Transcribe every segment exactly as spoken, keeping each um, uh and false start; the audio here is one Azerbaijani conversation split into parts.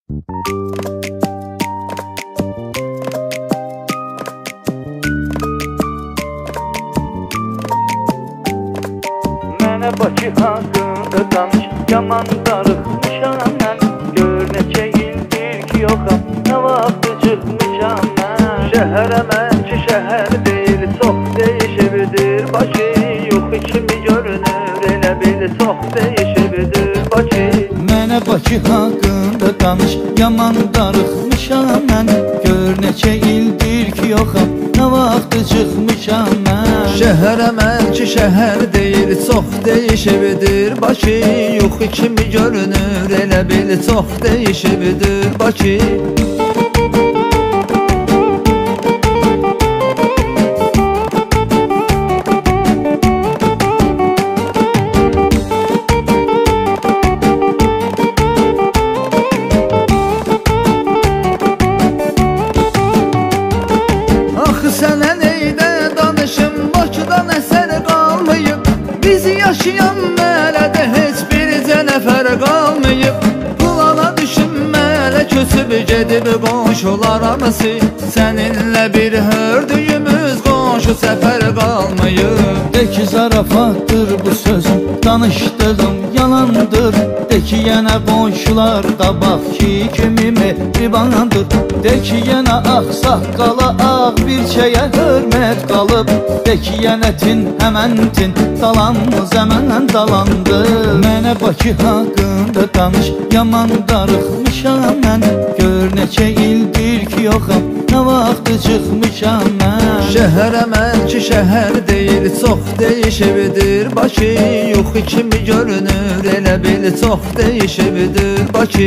Mənə Bakı haqqında danış, yaman darıxmışam mən. Gör neçə ildir ki yoxam, nə vaxt çıxmışam mən. Şəhərə mənki şəhər deyil, çox dəyişibdir Bakı. Yox kimi görünür, elə bil çox dəyişibdir Bakı. Mənə Bakı haqqında danış, yaman darıxmışam mən. Gör neçə ildir ki yoxam, nə vaxt çıxmışam mən. Şəhərə mənki şəhər deyil, çox dəyişibdir Bakı. Yox kimi görünür, elə bil çox dəyişibdir Bakı. Axı sənə neydə danışım, Bakıdan əsər qalmayıb. Biz yaşayan mələdə heç bircə nəfər qalmayıb. Plana düşünmələ köçüb gedib qonşular hamısı. Səninlə bir hördüyümüz qonşu səfər qalmayıb. De ki zarafatdır bu sözüm, danışdığım yalandır. De ki yenə qonşular qabaqki kimi mehribandır. De ki yenə ağ saqqala ağ bir şeyə hörmət qalıb. De ki yenə tin həmən tin, dalanmız həmən dalandı. Mənə Bakı haqqında danış, yaman darıxmışam mən. Gör neçə ildir ki yoxam, nə vaxt çıxmışam mən. Şəhərə mənki şəhər deyil, çox dəyişibdir Bakı. Yox kimi görünür, elə bil çox dəyişibdir Bakı.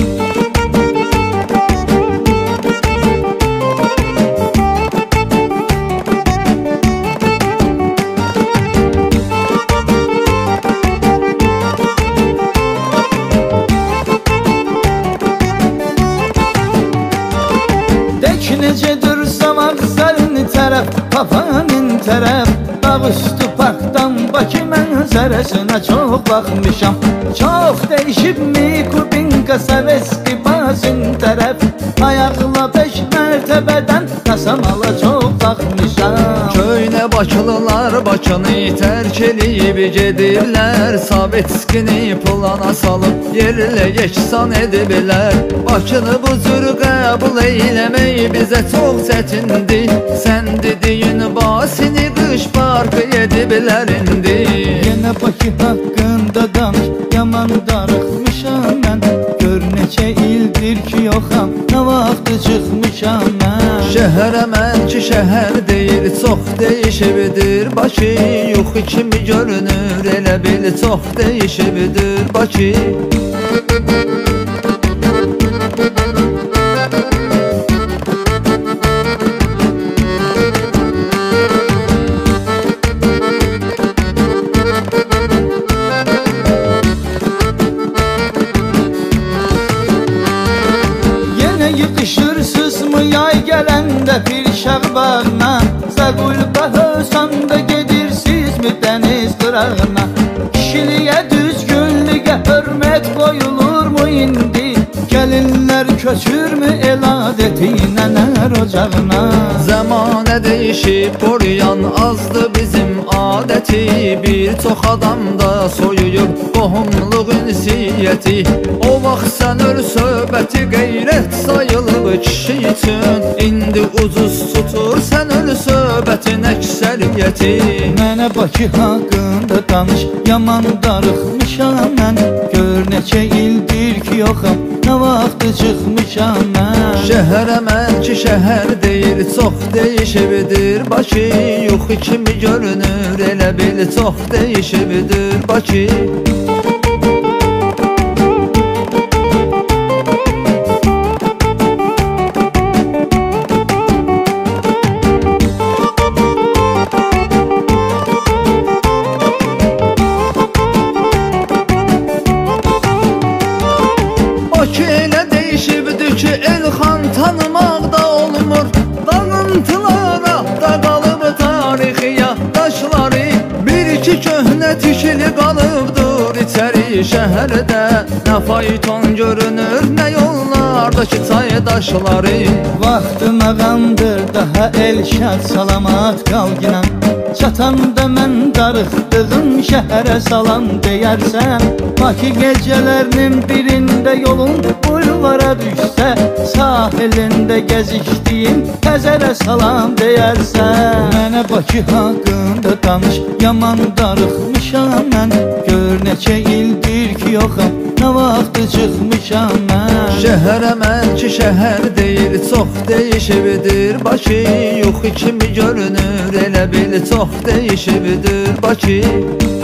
De ki necədir zaman səlni tərəf, papanin tərəf. Dağüstü parkdan Bakı mənzərəsinə çox baxmışam. Çox dəyişibmi Kubinka Sovetski bazin tərəf. Ayaqla beş mərtəbədən Qasamala çox baxmışam. Köynə Bakılılar Bakını tərk eləyib gedirlər. Sovetskini plana salıb yerlə yeksan ediblər. Bakını bu cür qəbul eyləmək bizə çox çətindir. Sən dediyin basini qış parkı ediblər indi. Yenə Bakı haqqında danış, yaman darıxmışam mən. Gör neçə ildir ki yoxam, nə vaxt çıxmışam mən. Şəhərə mənki şəhər deyil, çox dəyişibdir Bakı. Yox kimi görünür, elə bil çox dəyişibdir Bakı. Yığışırsızmı yay gələndə Pirşaq bağına? Zəqulbə hösanda gedirsizmi dəniz qırağına? Kişiliyə düzgünlüyə hörmət qoyulurmu indi? Gəlinlər köçürmü el adəti nənər ocağına? Zəmanə dəyişib qoruyan azdı bizim adəti. Bir çox adam da soyuyub qohumluq ünsiyyəti. O vaxt sən ör söhbəti qeyrət sayılıb kişi üçün. İndi ucuz tutur sən ör söhbətin əksəriyyəti. Mənə Bakı haqqında danış, yaman darıxmışam mən. Gör neçə ildir ki yoxam, nə vaxt çıxmışam mən. Şəhərə mənki şəhər deyil, çox dəyişibdir Bakı. Yox kimi görünür, elə bil çox dəyişibdir Bakı. Bakı elə dəyişibdir ki, Elxan tanımaq da olmur. Dağıntılara da qalıb tarixi yaddaşları. Bir iki köhnə tikili qalıbdır içəri şəhərdə. Nə fayton görünür, nə yollar Qarşıdakı çay daşları Vaxtı məğandır daha Elşad salamat qalqınan Çatanda mən darıxdığım şəhərə salam deyərsən Bakı gecələrinin birində yolun bulvara düşsə Sahilində gəzişdiyim Xəzərə salam deyərsən Mənə Bakı haqqında danış, yaman darıxmışam mən Gör neçə ildir ki yoxam, nə vaxtı çıxmışam mən Şəhərə mən ki şəhər deyil, çox dəyişibdir Bakı Yox kimi görünür, elə bil çox dəyişibdir Bakı